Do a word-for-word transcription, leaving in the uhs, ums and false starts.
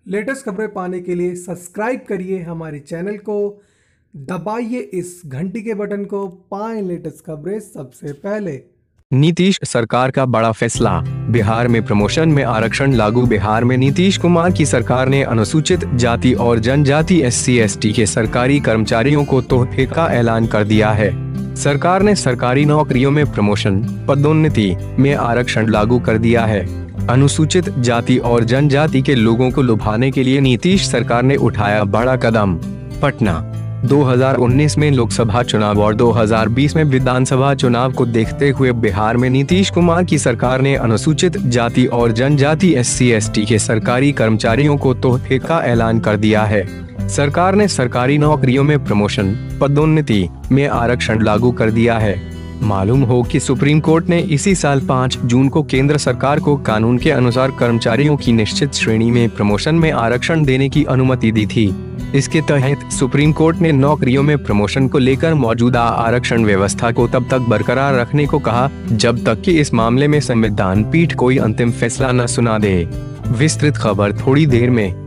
Latest खबरें पाने के लिए सब्सक्राइब करिए हमारे चैनल को, दबाइए इस घंटी के बटन को, पाएं लेटेस्ट खबरें सबसे पहले। नीतीश सरकार का बड़ा फैसला, बिहार में प्रमोशन में आरक्षण लागू। बिहार में नीतीश कुमार की सरकार ने अनुसूचित जाति और जनजाति एस सी एस टी के सरकारी कर्मचारियों को तोहफे का ऐलान कर दिया है। सरकार ने सरकारी नौकरियों में प्रमोशन, पदोन्नति में आरक्षण लागू कर दिया है। अनुसूचित जाति और जनजाति के लोगों को लुभाने के लिए नीतीश सरकार ने उठाया बड़ा कदम। पटना दो हज़ार उन्नीस में लोकसभा चुनाव और दो हज़ार बीस में विधानसभा चुनाव को देखते हुए बिहार में नीतीश कुमार की सरकार ने अनुसूचित जाति और जनजाति एस सी एस टी के सरकारी कर्मचारियों को तोहफे का ऐलान कर दिया है। सरकार ने सरकारी नौकरियों में प्रमोशन, पदोन्नति में आरक्षण लागू कर दिया है। मालूम हो कि सुप्रीम कोर्ट ने इसी साल पाँच जून को केंद्र सरकार को कानून के अनुसार कर्मचारियों की निश्चित श्रेणी में प्रमोशन में आरक्षण देने की अनुमति दी थी। इसके तहत सुप्रीम कोर्ट ने नौकरियों में प्रमोशन को लेकर मौजूदा आरक्षण व्यवस्था को तब तक बरकरार रखने को कहा जब तक कि इस मामले में संविधान पीठ कोई अंतिम फैसला न सुना दे। विस्तृत खबर थोड़ी देर में।